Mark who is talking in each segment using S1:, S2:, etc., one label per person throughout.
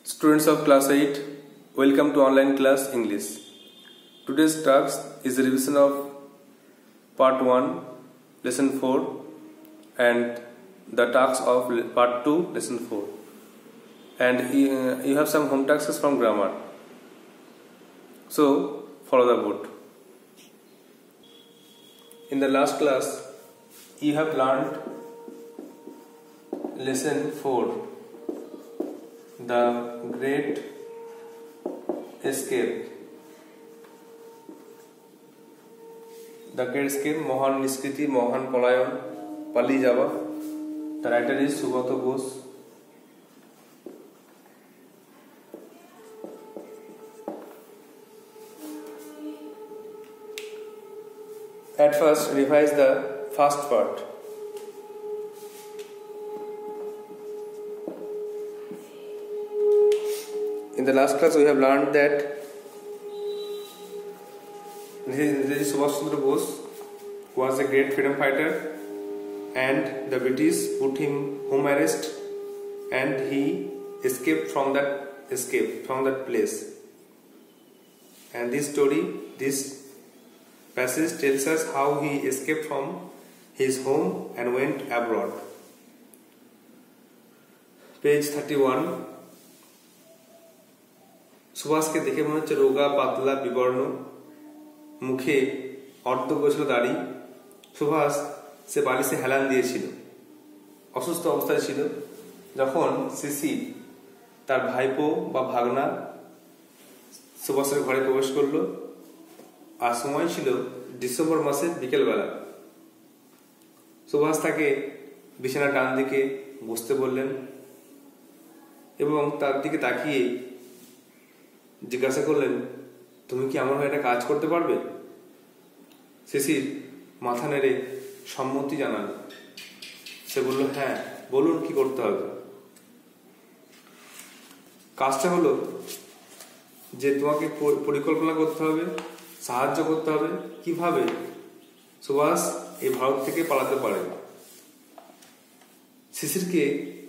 S1: Students of class 8, welcome to online class English. Today's task is a revision of part 1, lesson 4 and the task of part 2, lesson 4. And you have some home tasks from grammar. So, follow the board. In the last class, you have learned lesson 4. The Great Escape. The Great Escape, Mohan Niskriti, Mohan Palayan, Pali Java. The writer is Sugato Ghosh. At first, revise the first part. In the last class, we have learned that this Subhash Chandra Bose was a great freedom fighter, and the British put him home arrest, and he escaped from that place. And this passage tells us how he escaped from his home and went abroad. Page 31. সুভাষকে দেখে মনে হচ্ছে রোগা পাতলা বিবর্ণ, মুখে অর্ধগোছল দাড়ি। সুভাষ সে বালিশে হেলান দিয়েছিল, অসুস্থ অবস্থায় ছিল। যখন শিশির তার ভাইপো বা ভাগনা সুভাষের ঘরে প্রবেশ করলো, আর সময় ছিল ডিসেম্বর মাসের বিকেলবেলা। সুভাষ তাকে বিছানার ডান দিকে বসতে বললেন এবং তার দিকে তাকিয়ে জিজ্ঞাসা করলেন, তুমি কি আমার হয়ে একটা কাজ করতে পারবে? শিশির মাথা নেড়ে সম্মতি জানাল। সে বলল, হ্যাঁ বলুন, কি করতে হবে? কাজটা হলো যে তোমাকে পরিকল্পনা করতে হবে, সাহায্য করতে হবে কিভাবে সুভাষ এই ভারত থেকে পালাতে পারে। শিশিরকে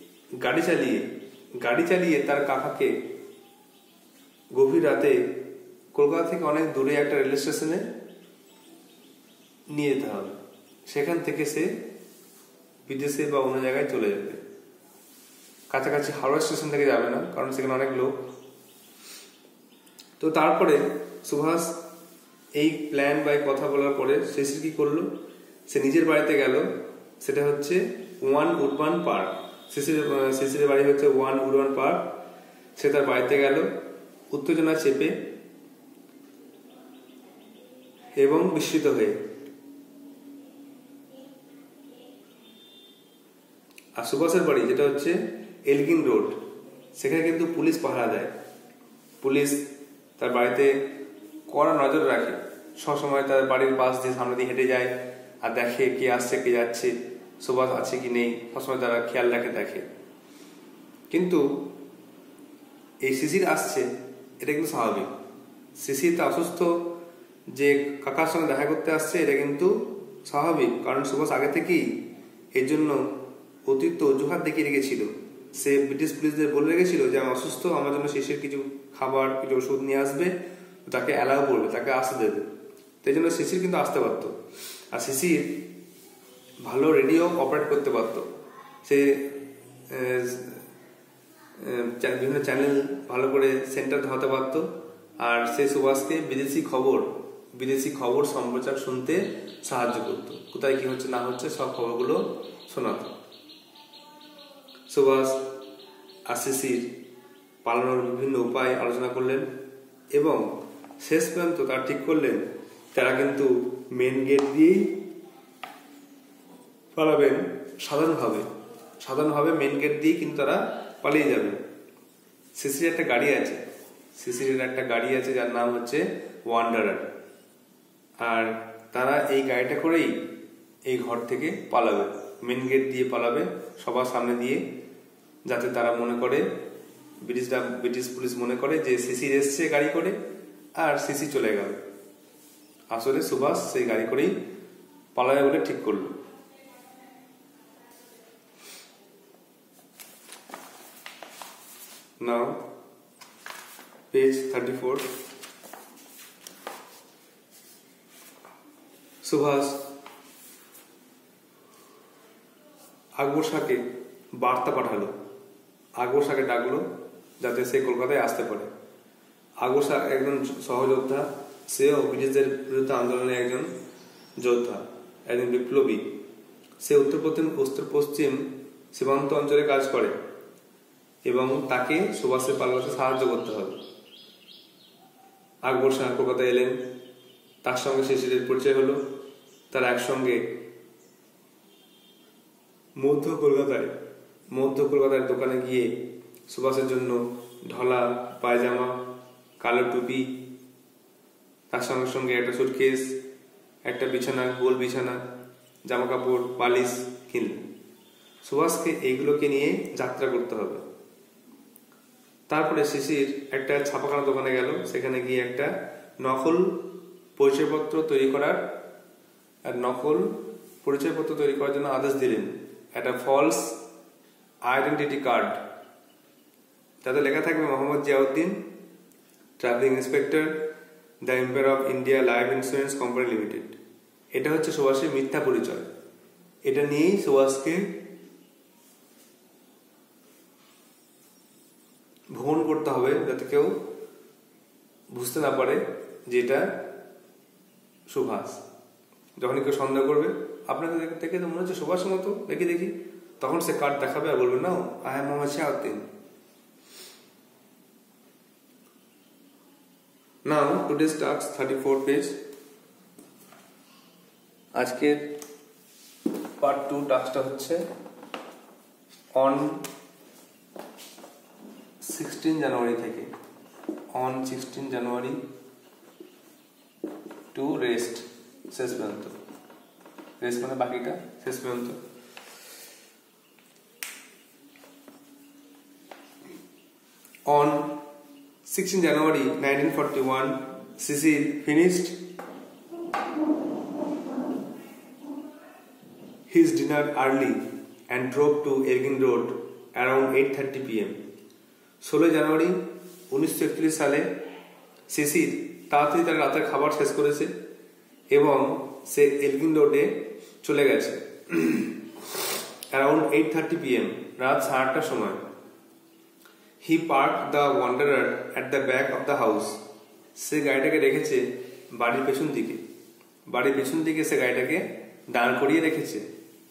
S1: গাড়ি চালিয়ে তার কাকাকে গভীর রাতে কলকাতা থেকে অনেক দূরে একটা রেল স্টেশনে নিয়ে যেতে হবে। সেখান থেকে সে বিদেশে বা অন্য জায়গায় চলে যাবে। কাছাকাছি হাওড়া স্টেশন থেকে যাবে না, কারণ সেখানে অনেক লোক। তো তারপরে সুভাষ এই প্ল্যান বা কথা বলার পরে শিশির কি করলো, সে নিজের বাড়িতে গেল। সেটা হচ্ছে ওয়ান উডবার্ন পার্ক। শিশিরের বাড়ি হচ্ছে ওয়ান উডবার্ন পার্ক। সে তার বাড়িতে গেল উত্তেজনা চেপে এবং বিস্মিত হয়ে। আর সুভাষের বাড়ি যেটা হচ্ছে এলগিন রোড, সেখানে কিন্তু পুলিশ পাহারা দেয়। পুলিশ তার বাড়িতে কড়া নজর রাখে, সবসময় তার বাড়ির পাশ দিয়ে সামনে দিয়ে হেঁটে যায় আর দেখে কে আসছে কে যাচ্ছে, সুভাষ আছে কি নেই, সবসময় তারা খেয়াল রাখে, দেখে। কিন্তু এই শিশির আসছে, এটা কিন্তু স্বাভাবিক। শিশির তো অসুস্থ, যে কাকার সঙ্গে দেখা করতে আসছে, এটা কিন্তু স্বাভাবিক, কারণ সুভাষ আগে থেকেই এর জন্য অতিরিক্ত অজুহাত দেখিয়ে রেখেছিল। সে ব্রিটিশ পুলিশদের বলে রেখেছিল যে আমি অসুস্থ, আমার জন্য শিশির কিছু খাবার কিছু ওষুধ নিয়ে আসবে, তাকে অ্যালাউ করবে, তাকে আসতে দেবে। তাই জন্য শিশির কিন্তু আসতে পারত। আর শিশির ভালো রেডিও অপারেট করতে পারত, সে বিভিন্ন চ্যানেল ভালো করে সেন্টার ধরাতে পারত। আর সে সুভাষকে বিদেশি খবর সম্প্রচার শুনতে সাহায্য করত। কোথায় কি হচ্ছে না হচ্ছে সব খবরগুলো শোনাত। সুভাষ আর শিশির পালানোর বিভিন্ন উপায় আলোচনা করলেন এবং শেষ পর্যন্ত তারা ঠিক করলেন তারা কিন্তু মেন গেট দিয়েই পালাবেন। সাধারণভাবে মেন গেট দিয়ে কিন্তু তারা পালিয়ে যাবেন। শিশিরের একটা গাড়ি আছে যার নাম হচ্ছে ওয়ান্ডারার। আর তারা এই গাড়িটা করেই এই ঘর থেকে পালাবে, মেন গেট দিয়ে পালাবে, সবার সামনে দিয়ে, যাতে তারা মনে করে, ব্রিটিশ পুলিশ মনে করে যে শিশির এসছে গাড়ি করে আর শিশির চলে গেল। আসলে সুভাষ সেই গাড়ি করেই পালাবে বলে ঠিক করলো। Now page 34। সুভাষ আকবর শাহকে বার্তা পাঠালো, আকবর শাহকে ডাকলো যাতে সে কলকাতায় আসতে পারে। আকবর শাহ একজন সহযোদ্ধা, সেও ব্রিটিশদের বিরুদ্ধে আন্দোলনের একজন যোদ্ধা, একজন বিপ্লবী। সে উত্তর পশ্চিম সীমান্ত অঞ্চলে কাজ করে এবং তাকে সুভাষের পালাতে সাহায্য করতে হবে। আকবর শাহ কলকাতায় এলেন, তার সঙ্গে শিশিরের পরিচয় হলো। তারা একসঙ্গে মধ্য কলকাতায় দোকানে গিয়ে সুভাষের জন্য ঢলা পায়জামা, কালো টুপি, তার সঙ্গে সঙ্গে একটা সুটকেস, একটা বিছানা, গোল বিছানা, জামা কাপড়, বালিশ কিনলেন। সুভাষকে এইগুলোকে নিয়ে যাত্রা করতে হবে। তারপরে শিশির একটা ছাপাখানা দোকানে গেল, সেখানে গিয়ে একটা নকল পরিচয়পত্র তৈরি করার জন্য আদেশ দিলেন, একটা ফলস আইডেন্টিটি কার্ড, তাতে লেখা থাকবে Mohammad Ziauddin, travelling inspector, the Empire of India Life Insurance Company Limited. এটা হচ্ছে সুভাষের মিথ্যা পরিচয়। এটা নিয়েই সুভাষকে ভ্রমণ করতে হবে, যাতে কেউ বুঝতে না পারে যে এটা সুভাষ। যখনই কেউ সন্দেহ করবে, আপনাকে দেখে তো মনে হচ্ছে সুভাষের মতো, দেখি, তখন সে কার্ড দেখাবে আর বলবে, না, I am Mohammad Ziauddin. Now today's task 34 page. আজকের পার্ট 2 টাস্কটা হচ্ছে অন 16 জানুয়ারি থেকে, অন 16 জানুয়ারি টু রেস্ট, শেষ পর্যন্ত। রেস্ট মানে বাকিটা শেষ পর্যন্ত। On 16 January 1941, Cecil finished his dinner early and drove to Elgin Road around 8:30 p.m. 16 জানুয়ারি 1941 সালে সিসির তাড়াতাড়ি তার রাতের খাবার শেষ করেছে এবং সে এলগিন রোডে চলে গেছে around 8:30 p.m. রাত 8:30টার সময়। He parked the Wanderer at the back of the house. সে গাড়িটাকে রেখেছে বাড়ির পেছন দিকে সে গাড়িটাকে দাঁড় করিয়ে রেখেছে।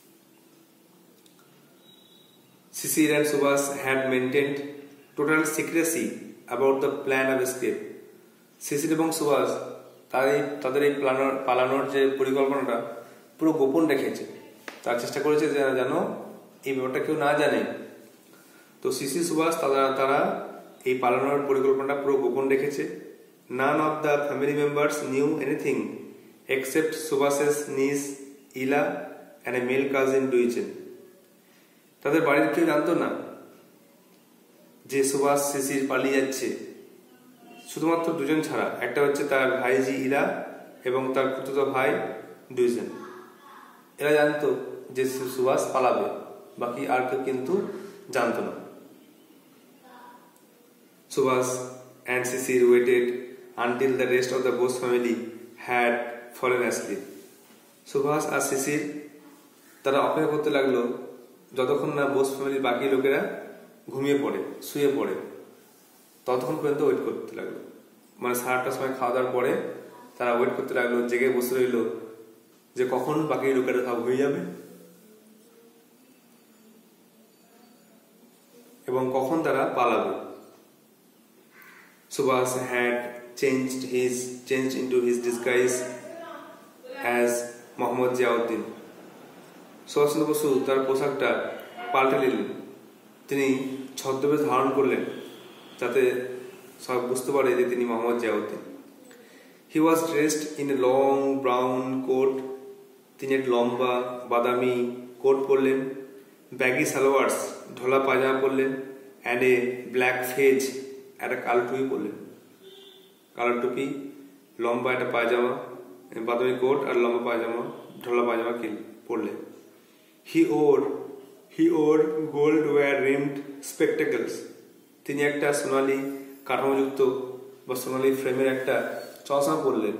S1: Cecil and Subhash had maintained total secrecy about the plan of escape. Cecil এবং সুভাষ তাদের এই পালানোর যে পরিকল্পনাটা পুরো গোপন রেখেছে। তার চেষ্টা করেছে যেন এই ব্যাপারটা কেউ না জানে। তো সিসি সুভাষ তারা এই পালানোর পরিকল্পনাটা পুরো গোপন রেখেছে। None of the family members knew anything except Subhash's niece Ila and a male cousin Duichen. তাদের বাড়ির কেউ জানতো না যে সুভাষ সিসির পালিয়ে যাচ্ছে, শুধুমাত্র দুজন ছাড়া। একটা হচ্ছে তার ভাইজি ইলা এবং তার খুতুতো ভাই ডুইজেন। এরা জানতো যে সুভাষ পালাবে, বাকি আর কেউ কিন্তু জানতো না। Subhash and Cecil waited until the rest of the Bose family had fallen asleep. Subhash আর শিশির তারা অপেক্ষা করতে লাগলো যতক্ষণ না বোস ফ্যামিলির বাকি লোকেরা শুয়ে পড়ে, ততক্ষণ পর্যন্ত ওয়েট করতে লাগলো। মানে 8টার সময় খাওয়া দাওয়ার পরে তারা ওয়েট করতে লাগলো, জেগে বসে রইলো যে কখন বাকি লোকেরা সব হয়ে যাবে এবং কখন তারা পালাবে। Subhash had changed into his disguise as Mohammad Ziauddin. Subhash চন্দ্র বসু তার পোশাকটা পাল্টে নিলেন। তিনি ছদ্মবেশ ধারণ করলেন যাতে সব বুঝতে পারে যে তিনি Mohammad Ziauddin. He was dressed in a long brown coat. তিনি এক লম্বা বাদামি কোট পরলেন, ব্যাগি সালোয়ার্স ঢোলা পায়জামা পরলেন, and a black fez, একটা কালো টুপি পরলেন। কালো টুপি, লম্বা একটা পায়জামা, বাদামি কোট আর লম্বা পায়জামা, ঢোলা পায়জামা পরলেন। He wore gold wire rimmed spectacles. তিনি একটা সোনালী কাঠামোযুক্ত বা সোনালী ফ্রেমের একটা চশমা পরলেন,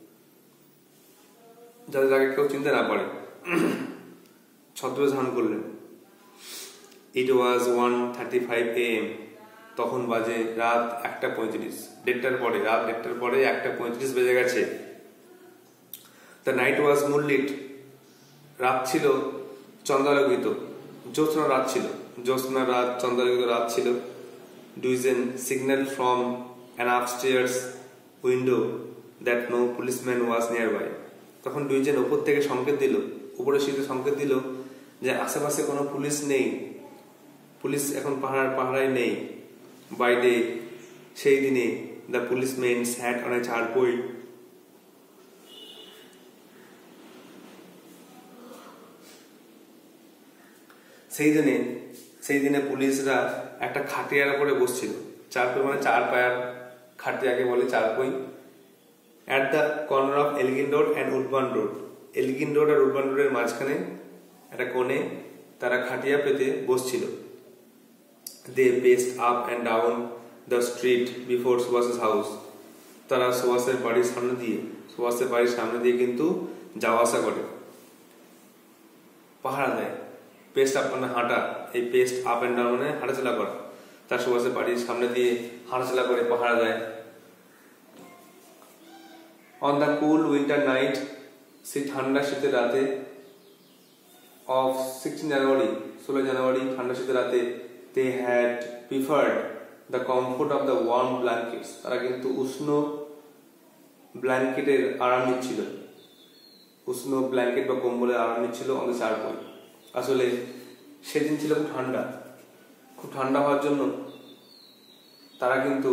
S1: যাতে তাকে কেউ চিনতে না পারে। ছদ্মবেশ ধারণ করলেন। It was 1:35 AM, তখন বাজে রাত 1:35, রাত 1টার পরে 1:35 বেজে গেছে। The night was moonlit, রাত ছিল চন্দ্রালোকিত, জ্যোৎস্না রাত চন্দ্রালোকিত রাত ছিল। Duizen signaled from an upstairs window that no policeman was nearby. তখন ডুইজেন উপর থেকে সংকেত দিল, উপরে সিঁড়িতে সংকেত দিল যে আশেপাশে কোনো পুলিশ নেই, পুলিশ এখন পাহারায় নেই। By day, সেই দিনে the policemen sat on a charpoy. সেই দিনে পুলিশরা একটা খাটিয়ার উপরে বসছিল। চারপই মানে চার পায়ার খাটিয়াকে বলে charpoy. At the corner of Elgin Road and Woodburn Road, Elgin Road আর উডবার্ন রোডের মাঝখানে একটা কোণে তারা খাটিয়া পেতে বসছিল। They paced up and down the street before সুভাষের হাউস। তারা সুভাষের বাড়ির সামনে দিয়ে কিন্তু যাওয়া আসা করে, পাহারা দেয়। পেস্ট আপ মানে হাঁটা, এই পেস্ট আপ এন্ড ডাউন মানে হাঁটাচলা করা। তার সুভাষের বাড়ির সামনে দিয়ে হাঁটাচলা করে পাহারা দেয়। On the cool winter night, সেই ঠান্ডা শীতের রাতে of 16 জানুয়ারি ঠান্ডা শীতের রাতে, they had preferred the comfort of the warm blankets. তারা কিন্তু উষ্ণ ব্ল্যাঙ্কেটের আরাম নিচ্ছিল, উষ্ণ ব্ল্যাঙ্কেট বা কম্বলের আরাম নিচ্ছিল on the charpoy. আসলে সেদিন ছিল খুব ঠান্ডা হওয়ার জন্য তারা কিন্তু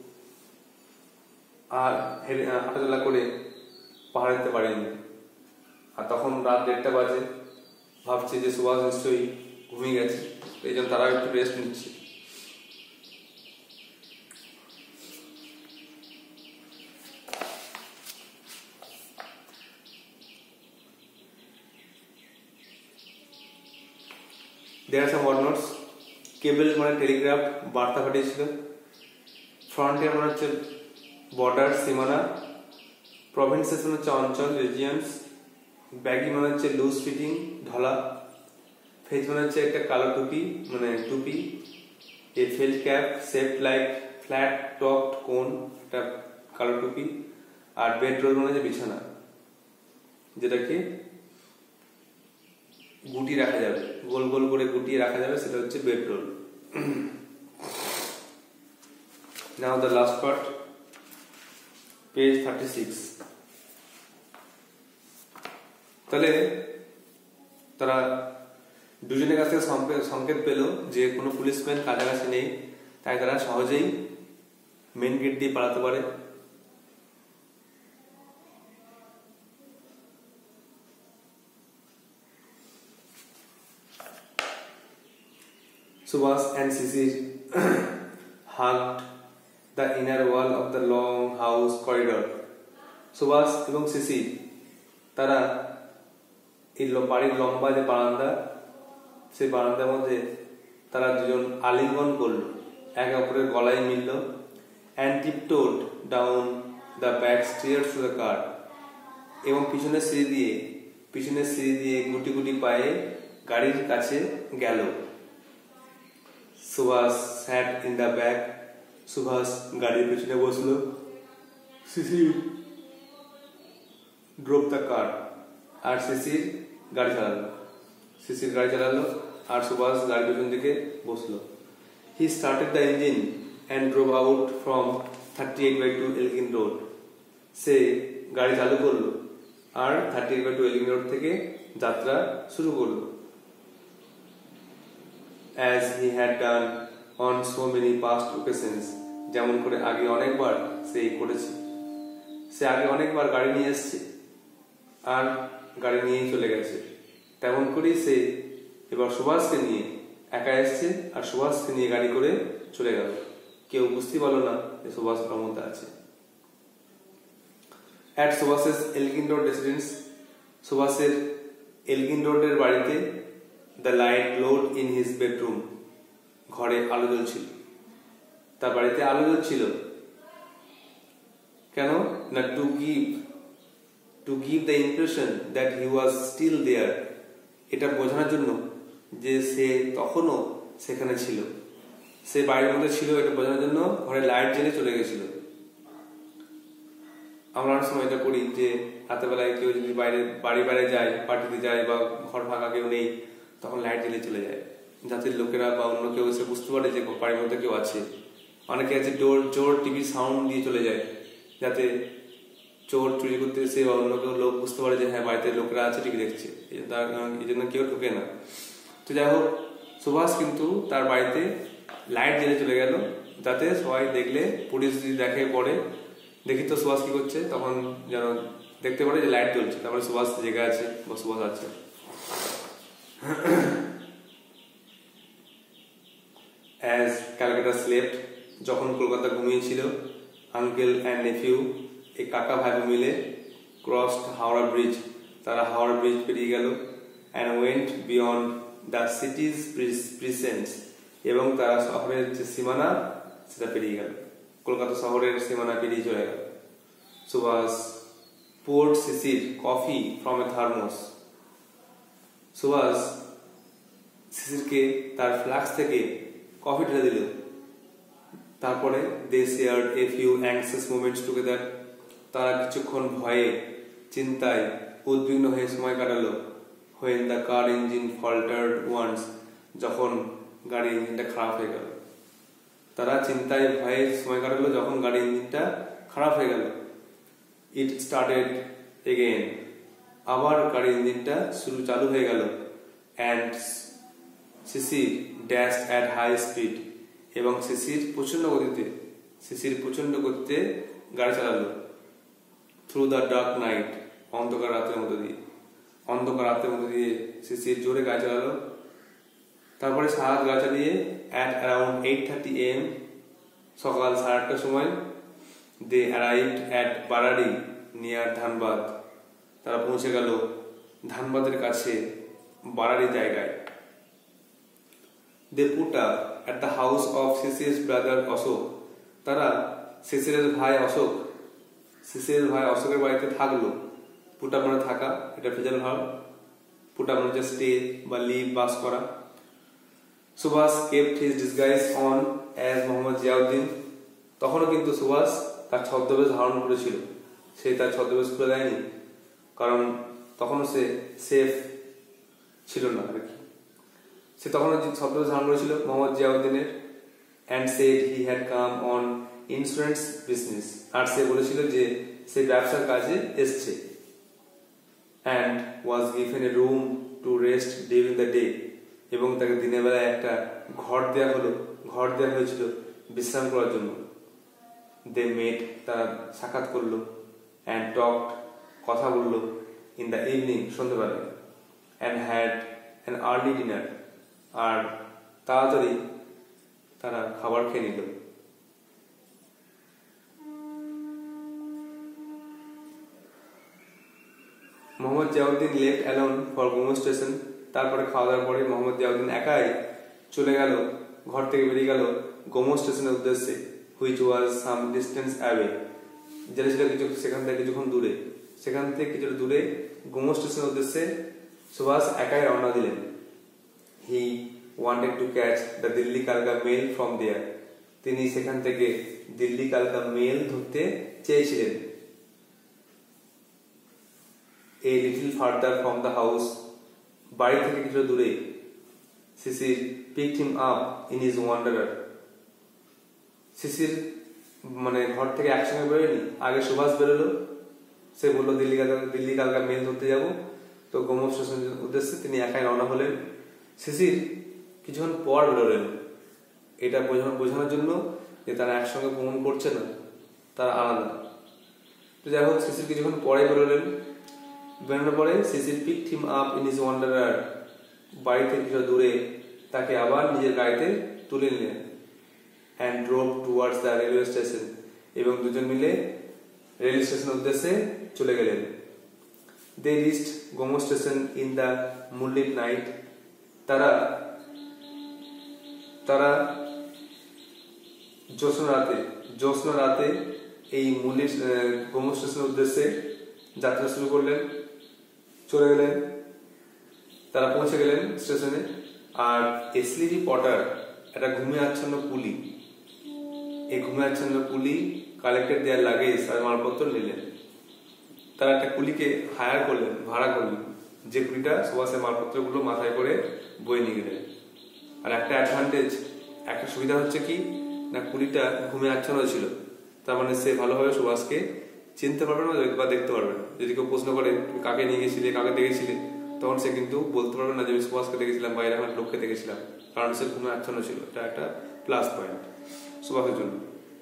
S1: আর হাঁটাচলা করে পাহাড় দিতে পারেনি। আর তখন রাত 1:30 বাজে, ভাবছে যে সুভাষ নিশ্চয়ই ঘুমিয়ে গেছে, এই জন্য তারা একটু রেস্ট নিচ্ছে। There are some word notes. কেবল মানে টেলিগ্রাফ, বার্তা পাঠিয়েছিল। ফ্রন্টিয়ার মানে হচ্ছে বর্ডার, সীমানা। প্রভিন্সেস মানে হচ্ছে অঞ্চল, রিজিয়ন্স। ব্যাগি মানে হচ্ছে লুজ ফিটিং, ঢলা। ফেজ মানে হচ্ছে একটা কালো টুপি, মানে টুপি। A felt cap shaped like flat topped cone, একটা কালো টুপি। আর বেডরোল মানে হচ্ছে বিছানা, যেটাকে গুটি রাখা যাবে, গোল গোল করে গুটিয়ে রাখা যাবে, সেটা হচ্ছে bedroll. Now the last part, page 36. তাহলে তারা দুজনের কাছ থেকে সংকেত পেল যে কোনো পুলিশম্যান কাছাকাছি নেই, তাই তারা সহজেই মেন গেট দিয়ে পালাতে পারে। Subhas and Sisir hugged the inner wall of the long house corridor. Subhash এবং শিশির তারা এই বাড়ির লম্বা যে বারান্দা, সেই বারান্দার মধ্যে তারা দুজন আলিঙ্গন করলো, একে অপরের গলায় মিলল। and tiptoed down the back stairs to the car. এবং পিছনের সিঁড়ি দিয়ে গুটি গুটি পায়ে গাড়ির কাছে গেল। Subhash sat in the back. Subhash গাড়ির পিছনে বসলো। শিশির drove the car. আর শিশির গাড়ি চালালো আর সুভাষ গাড়ির পিছন দিকে বসলো। He started the engine and drove out from 38/2 Elgin Road. সে গাড়ি চালু করলো আর 38/2 Elgin Road থেকে যাত্রা শুরু করলো। As he had done on so many past occasions, যেমন করে আগে অনেকবার সে করেছে। সে আগে অনেকবার গাড়ি নিয়ে এসছে আর গাড়ি নিয়েই চলে গেছে, তেমন করেই সে এবার সুভাষকে নিয়ে একা এসছে আর সুভাষকে নিয়ে গাড়ি করে চলে গেল। কেউ বুঝতে পারলো না যে সুভাষ তার মধ্যে আছে। At Subhas's Elgin Road residence, সুভাষের এলগিন রোডের বাড়িতে, the light glowed in his bedroom, ঘরে আলো জ্বলছিল। তার বাড়িতে আলো জ্বলছিল। কেন না, to give the impression that he was still there, এটা বোঝানোর জন্য যে সে তখনও সেখানে ছিল, সে বাড়ির মধ্যে ছিল, এটা বোঝানোর জন্য ঘরে লাইট জ্বেলে চলে গেছিল। আমরা অনেক সময় এটা করি যে রাতের কেউ যদি বাড়ি বাইরে যায়, পার্টিতে যায় বা ঘর ফাঁকা কেউ নেই, তখন লাইট জ্বেলে চলে যায়, যাতে লোকেরা বা অন্য কেউ এসে বুঝতে পারে যে বাড়ির মধ্যে কেউ আছে। অনেকে আছে জোর টিভি সাউন্ড দিয়ে চলে যায়, যাতে চোর চুরি করতে এসে বা অন্য কেউ লোক বুঝতে পারে যে হ্যাঁ বাড়িতে লোকেরা আছে, টিভি দেখছে, এই জন্য কেউ ঢুকে না। তো যাই হোক, সুভাষ কিন্তু তার বাড়িতে লাইট জ্বেলে চলে গেল, যাতে সবাই দেখলে, পুলিশ যদি দেখে পরে দেখি তো সুভাষ কি করছে, তখন যেন দেখতে পারে যে লাইট জ্বলছে, তারপরে সুভাষ জেগে আছে বা সুভাষ আছে। As Calcutta slept, যখন কলকাতা ঘুমিয়েছিল, আঙ্কেল অ্যান্ড নেফিউ, এই কাকা ভাই মিলে ক্রসড হাওড়া ব্রিজ, তারা হাওড়া ব্রিজ পেরিয়ে গেল, and went beyond the city's precincts, এবং তারা শহরের যে সীমানা সেটা পেরিয়ে গেল, কলকাতা শহরের সীমানা পেরিয়ে চলে গেল। Subhas poured Sisir coffee from a thermos, Subhas শিশিরকে তার ফ্লাস্ক থেকে কফি ঢেলে দিল। তারপরে they shared a few anxious moments together, তারা কিছুক্ষণ ভয়ে, চিন্তায়, উদ্বিগ্ন হয়ে সময় কাটালো। when the car engine faltered once, যখন গাড়ির ইঞ্জিনটা খারাপ হয়ে গেল, তারা চিন্তায় ভয়ে সময় কাটালো যখন গাড়ির ইঞ্জিনটা খারাপ হয়ে গেল। it started again, আবার গাড়ির ইঞ্জিনটা চালু হয়ে গেল। and Shishir dashed at high speed, এবং শিশির প্রচন্ড গতিতে গাড়ি চালালো। through the dark night, অন্ধকার রাতের মধ্যে দিয়ে শিশির জোরে গাড়ি চালালো। তারপরে সারা গাড়ি চালিয়ে at around 8:30 am, সকাল 8:30টার সময় they arrived at বারাড়ি near Dhanbad, তারা পৌঁছে গেল ধানবাদের কাছে বারাড়ি জায়গায়। they put up at the house of শিশির's brother Ashok, তারা শিশিরের ভাই অশোকের বাড়িতে থাকলো। put up মানে থাকা, এটা ফিজিক্যাল ভার্ব, put up মানে স্টে বা লিভ, বাস করা। Subhas kept his disguise on as Mohammad Ziauddin, তখনও কিন্তু সুভাষ তার ছদ্মবেশ ধারণ করেছিল, সে তার ছদ্মবেশ খুলে দেয়নি, কারণ তখনও সে সেফ ছিল না আর কি। সে তখনও ছদ্মবেশ ধারণ করেছিল Mohammad জিয়াউদ্দিনের। and said he had come on insurance business, আর সে বলেছিল যে সে ব্যবসার কাজে এসছে। and was given a room to rest during the day, এবং তাকে দিনের বেলায় একটা ঘর দেওয়া হয়েছিল বিশ্রাম করার জন্য। they met, তারা সাক্ষাৎ করলো, and talked, কথা বললো, in the evening, সন্ধ্যাবেলায়, and had an early dinner, আর তাড়াতাড়ি তারা খাবার খেয়ে নিল। Mohammad Ziauddin left alone for Gomoh station, তারপরে খাওয়া দাওয়ার পরে মোহাম্মদ জিয়াউদ্দিন একাই চলে গেল, ঘর থেকে বেরিয়ে গেল গোমো স্টেশনের উদ্দেশ্যে, which was some distance away, যেটা ছিল সেখান থেকে কিছুক্ষণ দূরে গোমো স্টেশনের উদ্দেশ্যে সুভাষ একাই রওনা দিলেন। হি wanted to catch the Delhi কালকা মেল from there, তিনি সেখান থেকে দিল্লি কালকা মেল ধরতে চেয়েছিলেন। a little further from the house, বাড়ি থেকে কিছু দূরে, শিশির picked him up in his wanderer, শিশির মানে ঘর থেকে একসঙ্গে বেরোয়নি, আগে সুভাষ বেরোলো, সে বললো দিল্লি কালকা মেল ধরতে যাব, তো গোমো স্টেশনের উদ্দেশ্যে তিনি একাই রওনা হলেন। শিশির কিছুক্ষণ পর বেরোলেন, এটা বোঝানোর জন্য যে তারা একসঙ্গে ভ্রমণ করছে না, তারা আলাদা। তো যাই হোক, শিশির কিছুক্ষণ পরে বেরোনোর পরে শিশির picked him up in his wanderer, বাড়ি থেকে কিছু দূরে তাকে আবার নিজের গাড়িতে তুলে নিলেন। and drove towards the railway station, এবং দুজন মিলে রেল স্টেশনের উদ্দেশ্যে চলে গেলেন। they reached Gomoh station in the moonlit night, তারা জ্যোৎস্না রাতে এই মুলি গোমো স্টেশনের উদ্দেশ্যে যাত্রা শুরু করলেন, চলে গেলেন। তারা পৌঁছে গেলেন স্টেশনে। আর এসলিজি পটার একটা ঘুমিয়ে আচ্ছন্ন কুলি, এই ঘুমিয়ে আচ্ছন্ন কুলি কালেক্টেড দেয়ার লাগেজ আর মালপত্র নিলেন। তারা একটা কুলিকে হায়ার করলেন, ভাড়া করলেন, যে কুলিটা সুভাষের মালপত্রগুলো মাথায় করে বয়ে নিয়ে গেলেন। আর একটা অ্যাডভান্টেজ, একটা সুবিধা হচ্ছে কি না, কুলিটা ঘুমিয়ে আচ্ছন্ন ছিল, তার মানে সে ভালোভাবে সুভাষকে চিনতে পারবে না বা দেখতে পারবে না। যদি কেউ প্রশ্ন করে তুমি কাকে নিয়ে গেছিলে, কাকে দেখেছিলে, তখন সে কিন্তু বলতে পারবে না যে আমি সুভাষকে দেখেছিলাম বা এরকম একটা লোককে দেখেছিলাম, কারণ সে ঘুমিয়ে আচ্ছন্ন ছিল। এটা একটা প্লাস পয়েন্ট সুভাষের জন্য।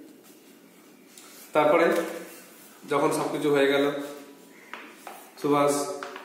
S1: তারপরে যখন সবকিছু হয়ে গেল, সুভাষ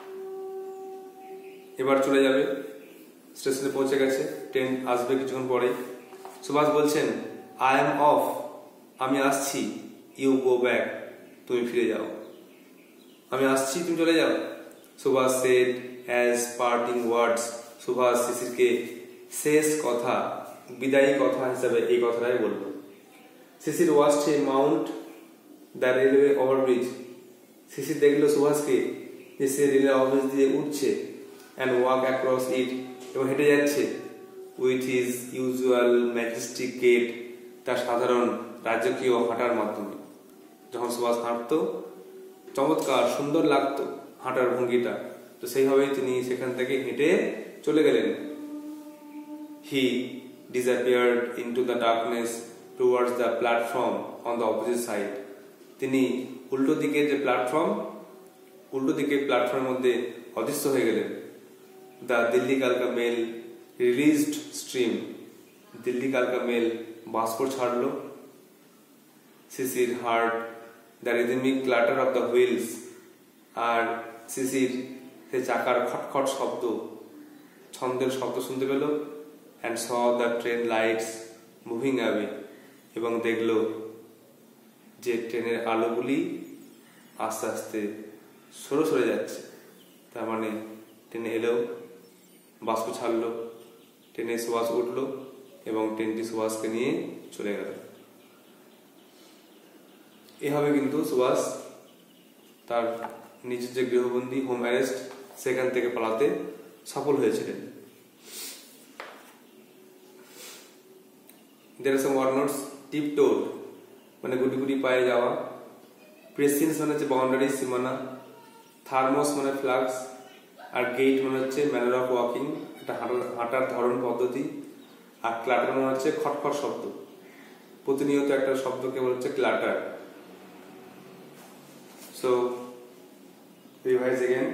S1: এবার চলে যাবে, স্টেশনে পৌঁছে গেছে, ট্রেন আসবে কিছুক্ষণ পরেই। সুভাষ বলছেন আই এম অফ, আমি আসছি, ইউ গো ব্যাক, তুমি ফিরে যাও। আমি আসছি, তুমি চলে যাও। Subhas said as parting words, Subhas শিশিরকে শেষ কথা, বিদায়ী কথা হিসাবে এই কথাটাই বলল। Sisir watched a mount the railway overbridge, Sisir দেখলো সুভাষকে যে সে রেলওয়ে ওভারব্রিজ দিয়ে উঠছে, অ্যান্ড ওয়াক অ্যাক্রস ইট, এবং হেঁটে যাচ্ছে, with his usual majestic gait, তার সাধারণ রাজকীয় হাঁটার মাধ্যমে। যখন সুভাষ হাঁটতো চমৎকার সুন্দর লাগতো হাঁটার ভঙ্গিটা, তো সেইভাবেই তিনি সেখান থেকে হেঁটে চলে গেলেন। হি disappeared into the darkness towards the platform on the opposite side, তিনি উল্টো দিকে যে প্ল্যাটফর্মের মধ্যে অদৃশ্য হয়ে গেলেন। দ্য দিল্লি কালকা মেল রিলিজড স্ট্রিম, দিল্লি কালকা মেল বাষ্প ছাড়লো। Sisir heard the rhythmic clatter of the wheels, আর শিশির সে চাকার খটখট শব্দ, ছন্দের শব্দ শুনতে পেল। And saw the train lights moving away, এবং দেখল যে ট্রেনের আলোগুলি আস্তে আস্তে সরে যাচ্ছে। তার মানে ট্রেনে এলো, বাষ্প ছাড়লো, ট্রেনে সুভাষ উঠলো এবং ট্রেনটি সুভাষকে নিয়ে চলে গেল। এভাবে কিন্তু সুভাষ তার নিজের যে গৃহবন্দী হোম অ্যারেস্ট সেখান থেকে পালাতে সফল হয়েছিলেন। There are some word notes. Tiptoed মানে গুটি গুটি পায়ে যাওয়া, প্রেসিন্স মানে হচ্ছে বাউন্ডারি, সীমানা, থার্মোস মানে ফ্লাক্স, আর গেট মানে হচ্ছে ম্যানার অফ ওয়াকিং, একটা হাঁটার ধরন পদ্ধতি, আর ক্লাটার মানে হচ্ছে খটখট শব্দ, প্রতিনিয়ত একটা শব্দকে বলা হচ্ছে ক্লাটার। So revise again.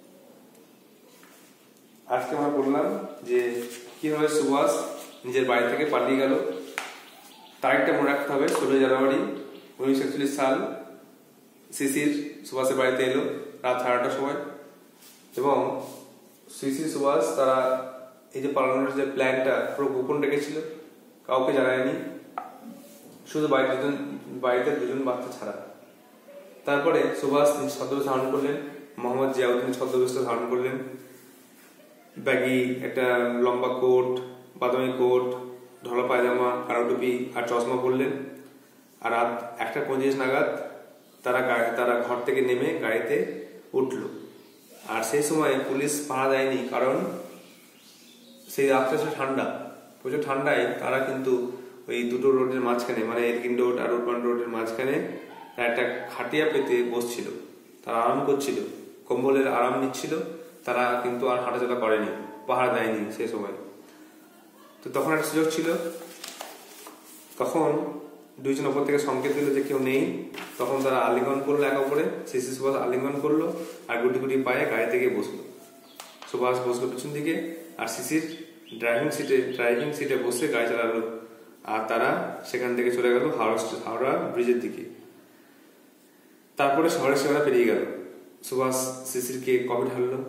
S1: আজকে আমরা বললাম যে কিভাবে সুভাষ নিজের বাড়ি থেকে পালিয়ে গেল। তারিখটা মনে রাখতে হবে, 16 জানুয়ারি 1941 সাল। শিশির সুভাষের বাড়িতে এলো রাত 8টার সময়, এবং শিশির সুভাষ তারা এই যে পালানোর যে প্ল্যানটা পুরো গোপন রেখেছিল, কাউকে জানায়নি, শুধু বাড়িতে দুজন বাচ্চা ছাড়া। তারপরে সুভাষ ছদ্মবেশ ধারণ করলেন, মোহাম্মদ জিয়াউদ্দিন ছদ্মবেশ ধারণ করলেন, ব্যাগি একটা লম্বা কোট, বাদামি কোট, ঢলা পায়জামা, কালো টুপি আর চশমা পরলেন। আর রাত 1:25 নাগাদ তারা ঘর থেকে নেমে গাড়িতে উঠল। আর সেই সময় পুলিশ পাহারা দেয়নি, কারণ সেই রাত্রে ঠান্ডা, প্রচুর ঠান্ডায় তারা কিন্তু ওই দুটো রোডের মাঝখানে, মানে এলগিন রোড আর রোডবান রোডের মাঝখানে একটা খাটিয়া পেতে বসছিল, তারা আরাম করছিল, কম্বলের আরাম নিচ্ছিল। তারা কিন্তু আর হাঁটাচলা করেনি, পাহারা দেয়নি সেই সময়। তো তখন একটা সুযোগ ছিল, তখন দুইজন ওপর থেকে সংকেত দিল যে কেউ নেই, তখন তারা আলিঙ্গন করলো একে অপরে। শিশির সুভাষ আলিঙ্গন করলো আর গুটি গুটি পায়ে গাড়ি থেকে বসলো। সুভাষ বসলো পিছন দিকে, আর শিশির ড্রাইভিং সিটে বসে গাড়ি চালালো। আর তারা সেখান থেকে চলে গেল হাওড়া ব্রিজের দিকে। তারপরে শহরের সীমানা পেরিয়ে গেল। সুভাষ শিশিরকে কবে ঢাললো।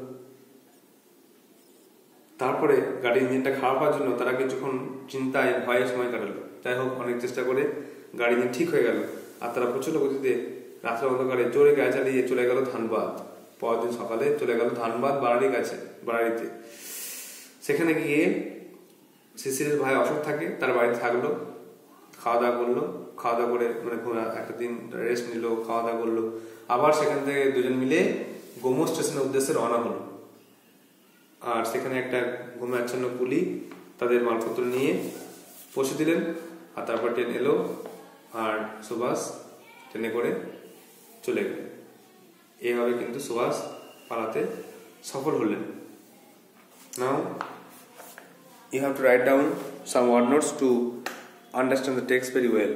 S1: তারপরে গাড়ির ইঞ্জিনটা খারাপ হওয়ার জন্য তারা কিছুক্ষণ চিন্তায় ভয়ে সময় কাটালো। যাই হোক, অনেক চেষ্টা করে গাড়ি ইঞ্জিন ঠিক হয়ে গেল। আর তারা প্রচন্ড গতিতে রাত্রে অন্ধকারে জোরে গাড়ি চালিয়ে চলে গেল ধানবাদ। পরের দিন সকালে চলে গেল ধানবাদ বাড়ারিতে। সেখানে গিয়ে শিশিরের ভাই অশোক থাকে, তার বাড়িতে থাকলো, খাওয়া দাওয়া করলো, খাওয়া দাওয়া করে মানে একটা দিন রেস্ট নিল, খাওয়া দাওয়া করলো, আবার সেখান থেকে দুজন মিলে গোমো স্টেশনের উদ্দেশ্যে রওনা হলো। আর সেখানে একটা ঘুমে আচ্ছন্ন কুলি তাদের মালপত্র নিয়ে পৌঁছে দিলেন। আর তারপর ট্রেন এলো আর সুভাষ ট্রেনে করে চলে গেলেন। এইভাবে কিন্তু সুভাষ পালাতে সফল হলেন। Now you have to write down some word notes to understand the text very well.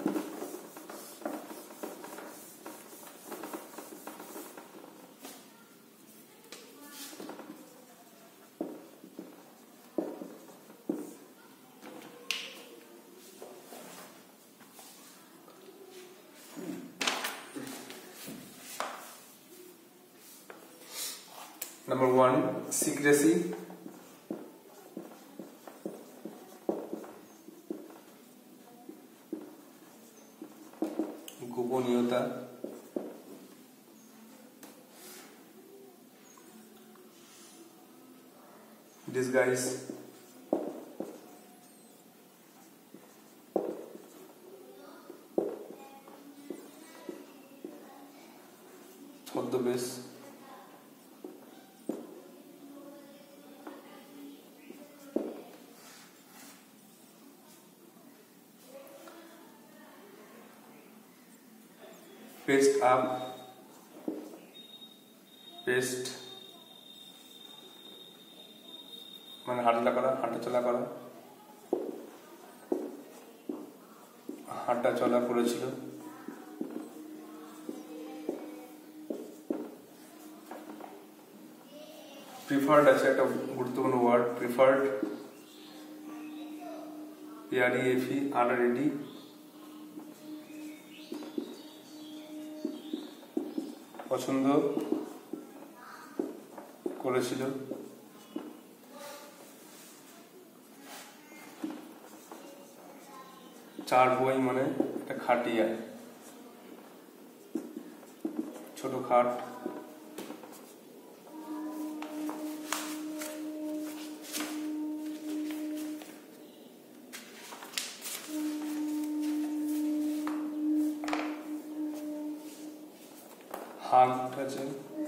S1: Number 1, secrecy. গোপনীয়তা। ডিসগাইজ। ছদ্মবেশ। पेस्ट अप, पेस्ट মানে হাঁটা করা, হাঁটা চলা করা, হাঁটা চলা করেছিল। প্রিফার্ড আছে একটা গুরুত্বপূর্ণ ওয়ার্ড, প্রিফার্ড, PREFE, RRED। পছন্দ করেছিল। চার বই মানে একটা খাটিয়া, ছোট খাট। হাগ আছে,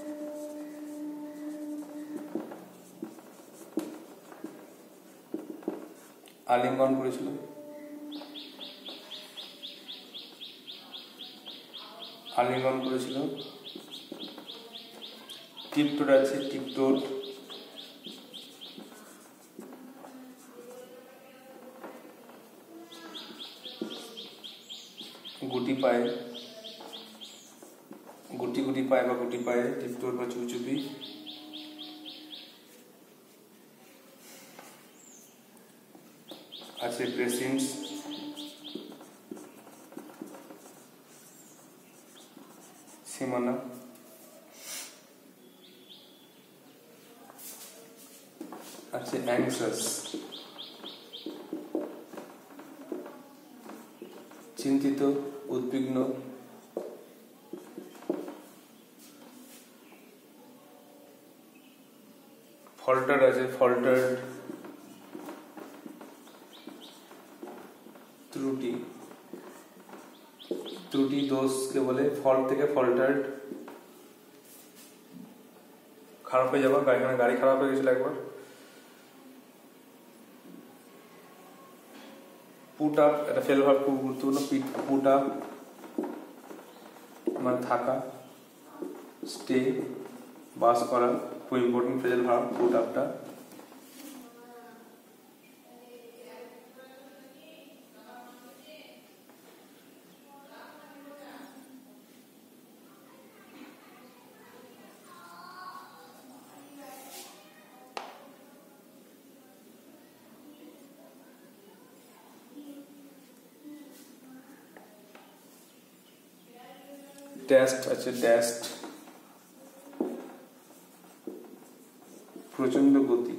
S1: আলিঙ্গন করেছিল। আলিঙ্গন করেছিল। টিপটোট আছে, টিপটোট। গুটি পায়ে, গুটি গুটি পায়ে বা গুটি পায়ে, টিপটোট বা চুপি। আছে প্রেসিডেন্টস, সীমানা। আছে অ্যাংসাস, চিন্তিত, উদ্বিগ্ন। ফল্টার আছে, ফল্টার্ড, ত্রুটি। ত্রুটি দোষকে বলে, ফল্ট থেকে ফল্টার্ড, খারাপ হয়ে যাওয়া, গাড়ি খারাপ হয়ে গেছিল একবার। পুট আপ, এটা ফেল ভার্ব, খুব গুরুত্বপূর্ণ। পুট আপ মানে থাকা। স্টে বাস করা, খুব ইম্পর্টেন্ট ফ্রেজাল ভার্ব পুট আপটা। টেস্ট আছে, টেস্ট, প্রচন্ড গতি।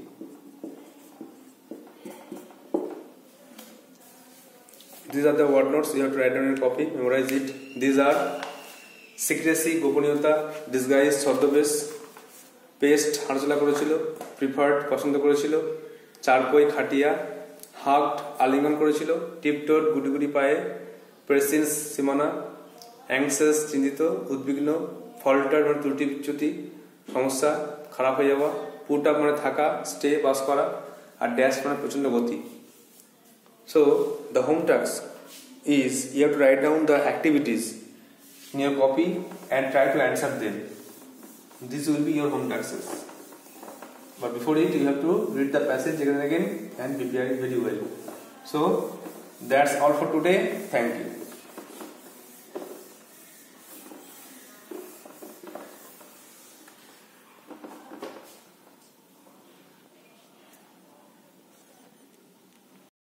S1: These are the word notes you have to write down in copy, memorize it. These are secrecy, গোপনীয়তা, disguise, ছদ্মবেশ, পেস্ট হাঁটাচলা করেছিল, প্রিফার্ড পছন্দ করেছিল, চারপই খাটিয়া, হাগড আলিঙ্গন করেছিল, টিপটোড গুটি গুটি পায়ে, প্রেসিন্স সীমানা, অ্যাংসিয়াস চিন্তিত, উদ্বিগ্ন, ফল্টার মানে ত্রুটি বিচ্যুতি, সমস্যা, খারাপ হয়ে যাওয়া, পুট আপ মানে থাকা, স্টে বাস করা, আর ড্যাশ মানে প্রচন্ড গতি। So the home task is you have to write down the activities in your copy and try to answer them. This will be your home tasks. But before it, you have to read the passage again and again and prepare it very well. So that's all for today. Thank you.